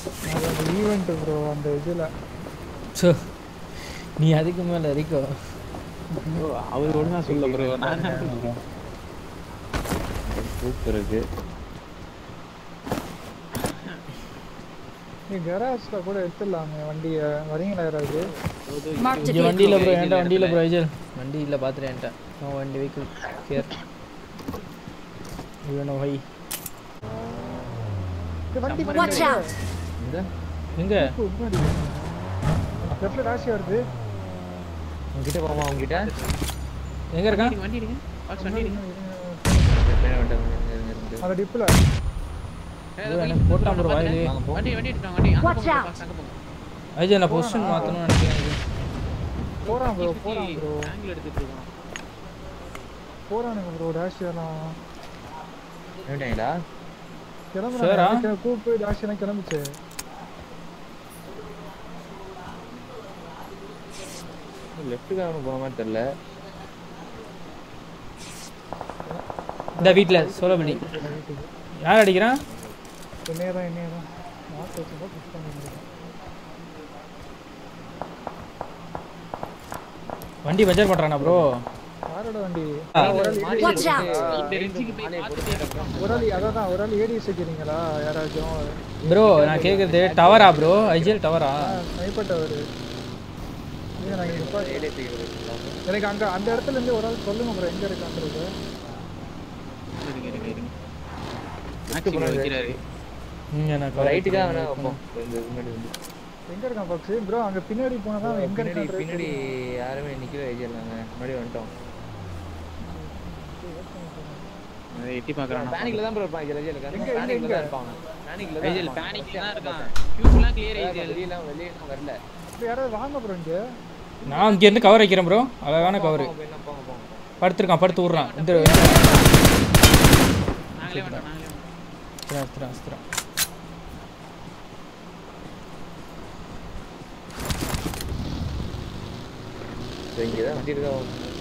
அது அந்த event bro அந்த இதுல சோ நீ அதுக்கு மேல இருக்கோ ப்ரோ அவர் ஒழுங்கா சொல்ல ப்ரோ நான் சூப்பர் இருக்கு நீ கராஜ்ல கூட எடுத்துடலாமே வண்டிய வரீங்களா யாராவது இந்த வண்டியில ப்ரோ என்கிட்ட வண்டியில ப்ரோ ஐஜல் வண்டி இல்ல பாத்துறேன் என்கிட்ட நோ வண்டி வெஹிக்கிள் கேர் யூ நோ ஹை வண்டி வாட்ச் அவுட் எங்க லெஃப்ட்ல ராஷி வருது உன்கிட்ட போமா உன்கிட்ட எங்க இருக்கா வண்டி எடுங்க பாக்ஸ் வண்டி எடுங்க அந்த டிப்ல எனக்கு போட்டான் ப்ரோ வாயிலே வண்டி எடுங்க வண்டி அங்க போங்க பாக்ஸ் அங்க போங்க ஐஜல் நான் பொசிஷன் மாத்தணும்னு நினைக்கிறேன் போறான் ப்ரோ ஆங்கிள் எடுத்துட்டு இருக்கோம் போறானுங்க ப்ரோ ராஷி எல்லாம் ஏண்டா கிளம்புறாங்க கூப்பு ராஷி எல்லாம் கிளம்பிச்சு லெஃப்ட் காரணம் போற மாதிரி தெரியல இந்த வீட்ல சோலமணி யார் அடிக்கிறான் என்னையதான் மாத்த வச்சுதான் புஷ் பண்ணிருக்கேன் வண்டி பஞ்சர் பண்றானா ப்ரோ யாரோட வண்டி வாட்ச் அவுட் ஒராலி அதான் ஒராலி ஏடிஎஸ் வைக்கிறீங்களா யாராச்சும் ப்ரோ நான் கேக்குறது டவரா ப்ரோ ஐஜிஎல் டவரா ஸ்னைப்பர் டவர் எனக்கு அங்க அந்த இடத்துல இருந்து ஒரு ஆள் சொல்லுங்க ப்ரோ எங்க இருக்கான்றது இருங்க மேக்ஸிமம் வைக்கிறாரு நான் ரைட்டுக்கா வேணா வைப்போம் இந்த முன்னாடி வந்து எங்க இருக்கான் பாக்ஸ் ப்ரோ அங்க பின்னாடி போனா தான் எங்க இருக்கான் பின்னாடி யாருமே நிக்கவே இல்லைங்க முன்னாடி வந்துட்டோம் எட்டி பார்க்கறானா பேனிக்ல தான் ப்ரோ இருப்பாங்க ஏஜல் பேனிக்ல தான் இருப்பாங்க பேனிக்ல தான் ஏஜல் பேனிக்ல தான் இருக்கான் கியூப்லாம் கிளியர் ஏஜல் வெளியலாம் வரல இப்போ யாராவது வாங்க ப்ரோ இங்க நான் இங்க இருந்து கவர் வைக்கிறேன் ப்ரோ அழகான கவர் படுத்துறான் படுத்து விடுறான் இந்த நாங்களே வந்தோம் அஸ்திரம் இங்க தான் வண்டி இருக்கா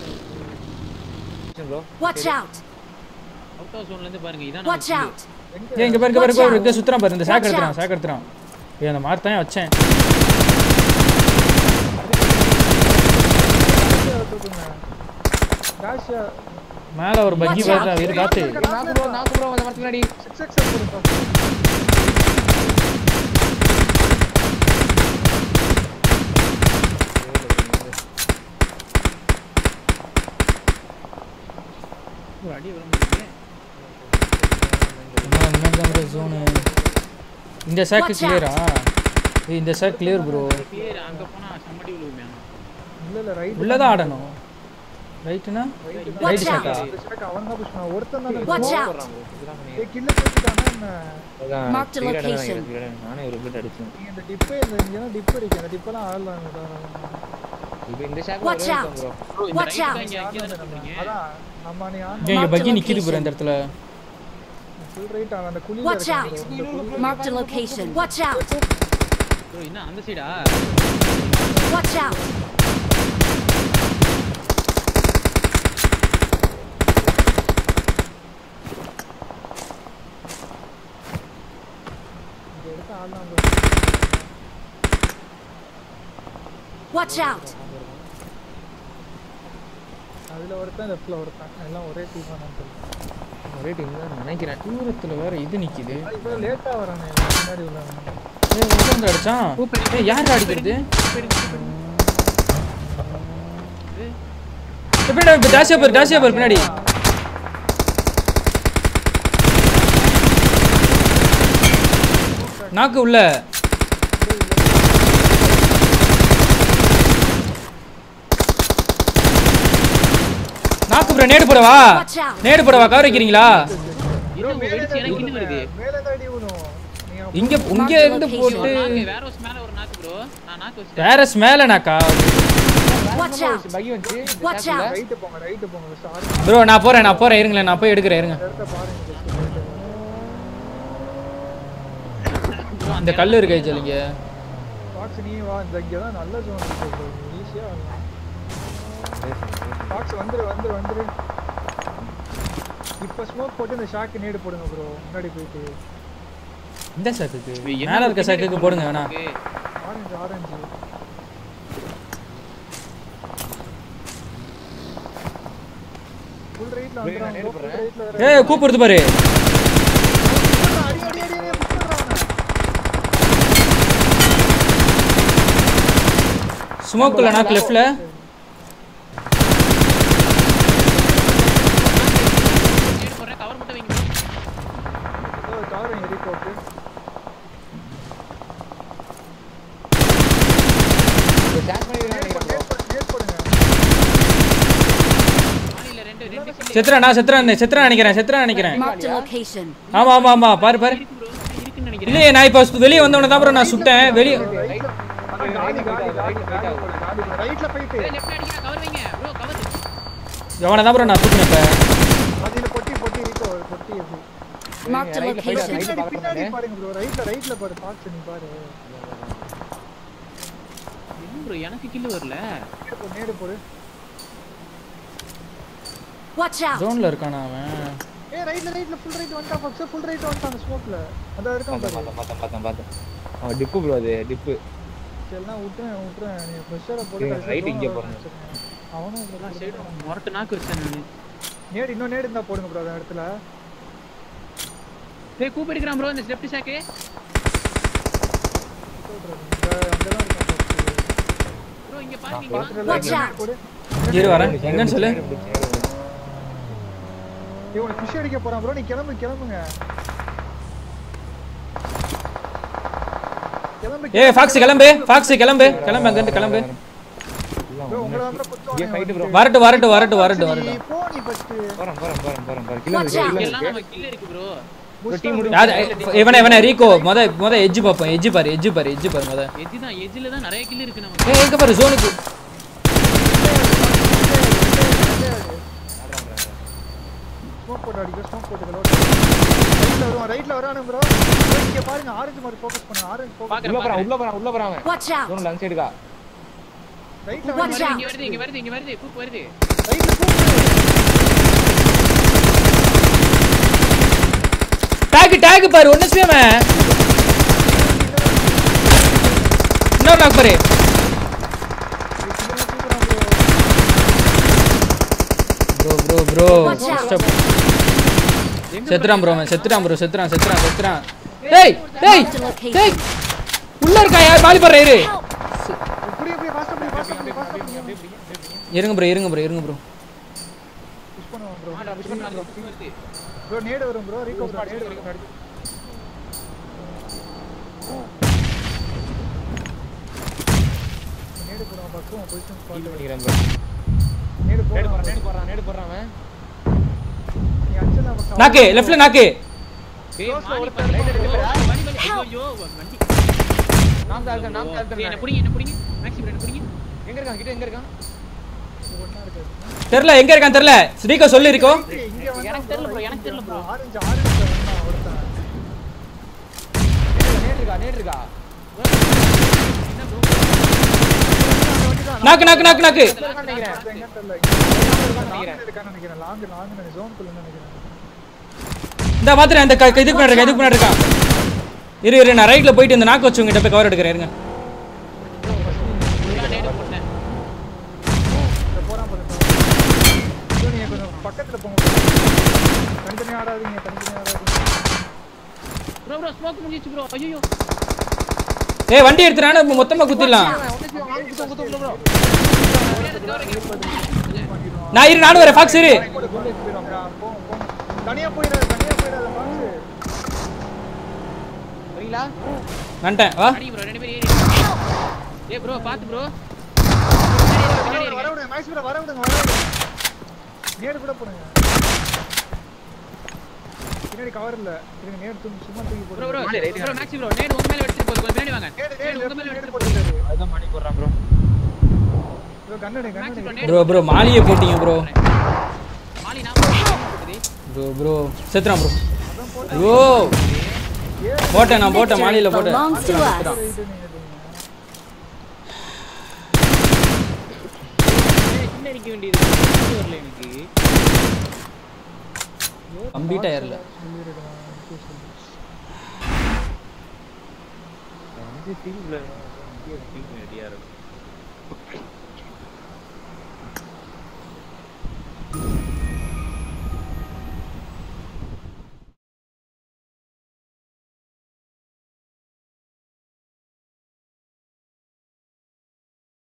bro watch out out of ஜோன்ல இருந்து பாருங்க இதான் வாட்ச் அவுட் இங்க பாருங்க இங்க சுத்துறான் பாரு இந்த சாக் எடுத்துறான் ஏய் அந்த மாதிரி தான் வச்சேன் ராஷியா மேல ஒரு பக்கி வருதா வீடு காத்து நாக்கு ப்ரோ அந்த மரத்துக்கு முன்னாடி 6x போடுங்க அடி வர முடியல நம்ம ஜோன் இந்த சாக் கிளியரா இந்த சாக் கிளியர் ப்ரோ கிளியர் அங்க போனா சம்மடி விழுவுமே இல்ல ரைட் உள்ள தான் ஆடணும் ரைட்னா ரைட் சாக்கா அவன் தான் புஷ் பண்ணா ஒருத்தன் தான் வாட்ச் அவுட் ஏ கில்ல போட்டுட்டானே மார்க் தி லொகேஷன் நானே ஒரு பிட் அடிச்சேன் இந்த டிப்பே இங்க டிப் இருக்கு அந்த டிப்பெல்லாம் ஆடலாம் இப்போ இந்த ஷாக் வாட்ச் அவுட் ப்ரோ இந்த வாட்ச் ரைட் அவுட் இங்க தான் பண்றீங்க அதான் நம்ம நீ இங்க பக்கி நிக்குது ப்ரோ இந்த இடத்துல ஃபுல் ரைட் அந்த குழில watch out mark the location watch out bro என்ன அந்த சைடா வாட்ச் அவுட் வாட்ச் அவுட் அதுல ஒருத்தன் லெஃப்ட்ல ஒருத்தன் எல்லாம் ஒரே டீமா தான் ஒரே டீம் தான் நினைக்கிறேன் தூரத்துல வேற இது நிக்குது இப்போ லேட்டா வரானே முன்னாடி உள்ளவன் ஏய் எங்க அடிச்சான் ஏய் யார் அடிக்குது பின்னாடி டாசியா பாரு பின்னாடி நாக்கு உள்ள நாக்கு ப்ரோ நேடு போடவா கவர் வைக்கிறீங்களா மேல தாடி ஊனும் இங்க இருந்து போட்டு வேரோஸ் மேல ஒரு நாக்கு ப்ரோ நான் நாக்கு வச்சிட்டேன் வேரோஸ் மேல நாக்கா வாட்ச் அவுட் பகி வந்து வாட்ச் அவுட் ரைட் போங்க சாரி ப்ரோ நான் போறேன் இருங்களேன் நான் போய் எடுக்கறேன் இருங்க எடுத்து பாருங்க இந்த கல்லு இருக்கு ஐஜலிங்க பாக்ஸ் நீ வா இங்க தான் நல்ல ஜோன் இருக்கு ஈஸியா வரலாம் பாக்ஸ் வந்துரு இப்போ ஸ்மோக் போட்டு இந்த ஷாக் நேடு போடுங்க ப்ரோ முன்னாடி போயிட்டு இந்த சக்குக்கு மேல இருக்க சக்குக்கு போடுங்க வேணா. ஆரஞ்சு ஃபுல் ரைட்ல வந்துறான். ஏய் கூப்பிடுது பாரு. அடி ஸ்மோக்ல நாக் லெஃப்ட்ல. நேடு போறேன் கவர் மட்டும் வைங்க ப்ரோ. கவர் வைங்க ரீகோட். டாஷ் பண்ணி நேட் போடுங்க. மாலில ரெண்டு கில் செத்ரா நினைக்கிறேன். Marked a location. ஆமா பாரு இருக்குன்னு நினைக்கிறேன். இல்லையே நான் இப்ப வெளிய வந்தவன தான் bro நான் சுட்டேன். வெளிய ரைட்ல போயிட்டு லெஃப்ட் அடிங்க கவர் வைங்க ப்ரோ கவர். எவன தான் bro நான் சுட்டேன் இப்ப. அதுல பொட்டி ரீகோ பொட்டி அது. Marked a location. பின்னாடி பாருங்க ப்ரோ. ரைட்ல பாரு பாக்ஸ் நீ பாரு. என்ன ப்ரோ எனக்கு கில் வரல. நேடு போடு. Watch out. ஜோன்ல இருக்கானா அவன். ஏய் ரைட்ல ஃபுல் ரைட் வந்துட்டா பாக்ஸ். ஃபுல் ரைட் வந்துட்டான் ஸ்மோக்ல. அத இருக்கான் பாரு. பார்த்தேன். அவன் டிப்பு ப்ரோ அது டிப்பு. எல்லாம் விட்டுறேன் நீ பிரஷரை போடு. ரைட் இங்க போறேன். அவனும் நான் சைடு மொரட்டு நாக்கு வச்சேன் நான். நேடு இன்னும் நேடு இருந்தா போடுங்க ப்ரோ அந்த இடத்துல. டேய் கூப் எடுக்கறான் ப்ரோ இந்த லெஃப்ட் ஷாக்கு. அங்கதான் இருக்கான் ப்ரோ இங்க பாருங்க Watch out. போடு. இரு வரேன். எங்கன்னு சொல்லு. இவனை புஷ் அடிக்க போறான் ப்ரோ. நீ கிளம்புங்க. ஏய் ஃபாக்ஸ் கிளம்பு அங்க இருந்து கிளம்பு. ப்ரோ உங்கள தான் இங்க ஃபைட் ப்ரோ. வரட்டு. நீ போ நீ ஃபர்ஸ்ட். போறேன். எல்லாம் நம்ம கில் இருக்கு ப்ரோ. இவன ரீகோ மொத எட்ஜ் பாப்போம். எட்ஜ் பாரு மொத. எட்ஜ்ல தான் நிறைய கில் இருக்கு நமக்கு. ஏய் எங்க பாரு ஜோனுக்கு. ஸ்மோக் போட்டு ரைட்ல வரானே ப்ரோ. இங்க பாருங்க ஆரஞ்சு மாதிரி ஃபோக்கஸ் பண்ணு. Orange focus. உள்ள போறான் அவன். Watch out. ஜோன் லங் சைடுடா. ரைட்ல Watch out. இங்க வருது கூப் வருது. ரைட்ல கூப். டாக் பாரு ஒண்ணு ஸ்பேம். இன்னொரு லாக் பாரு. ப்ரோ செத்துறான் டேய் உள்ள இருக்கா யார் பாலி பண்ற இரு. புடி ஃபாஸ்ட் இருங்க ப்ரோ. புஷ் பண்ணுவான் ப்ரோ. ப்ரோ நேடு வரும் ப்ரோ. ரீகோ ப்ரோ நேடு வரும். நேடு போறான் பக்கம் பொசிஷன் ஸ்பாட் பண்ணிக்கிறேன் ப்ரோ. நேடு போறான் அவன். நீ அச்சல பக்கம் நாக்கு லெஃப்ட்ல நாக்கு. ஏய் மாலி பண்ணி ஐயோ வண்டி. நாம் தான் என்ன புடிங்க மேக்ஸி பிரேன் புடிங்க. எங்க இருக்கான்? ஒண்ணா இருக்கு. தெரியல எங்க இருக்கான் தெரியல. ரீகோ சொல்லு ரீகோ. எனக்கு தெரியல ப்ரோ. ஆரஞ்சு வந்தா ஒருத்தன். நேட் இருக்கா. என்ன ப்ரோ? நாக்கு நினைக்கிறேன். லாங் ஜோன் குள்ள நினைக்கிறேன். இந்த பாத்துறேன் அந்த இதுக்கு முன்னாடி இருக்கான். இரு நான் ரைட்ல போயிட்டு இந்த நாக்கு வச்சவங்க கிட்ட போய் கவர் எடுக்கிறேன் இருங்க. பக்கத்துல போங்க. தனித்தனியா ஆடாதீங்க. ப்ரோ ஸ்மோக் முடிஞ்சிச்சு ப்ரோ. ஐயோ ஏய் வண்டி எடுத்துறானே மொத்தமா குத்திடலாம். நானும் வரேன் ஃபாக்ஸ் இரு. தனியா போயிடாத பாக்ஸ். வரீங்களா? வந்துட்டேன் வா. அடி ப்ரோ ரெண்டு பேரும் ஏறி. ஏய் ப்ரோ பாத்து ப்ரோ. வரவுடுங்க மேக்ஸ் ப்ரோ வரவுடுங்க. நேடு கூட போடுங்க. பின்னாடி கவர் இல்ல. இருங்க நேடு சும்மா தூக்கி போடுங்க. ப்ரோ மேக்ஸி ப்ரோ நேடு உங்க மேல வெச்சிட்டு போகுது. கொஞ்சம் பின்னாடி வாங்க. நேடு உங்க மேல வெச்சிட்டு போகுது. அதான் மணி போடுறான் ப்ரோ. ப்ரோ கண்ணனே. ப்ரோ மாலியே போடிங்க ப்ரோ. மாலி நான் போடுறேன். ப்ரோ செத்துறான் ப்ரோ. ஐயோ போட்டேன் மாலியில போட்டேன். என்ன நிக்க வேண்டியது வரல எனக்கு. கம்ப்ளீட் ஆயிரல. இது டீம்ல டீம் ரெடியா இருக்கு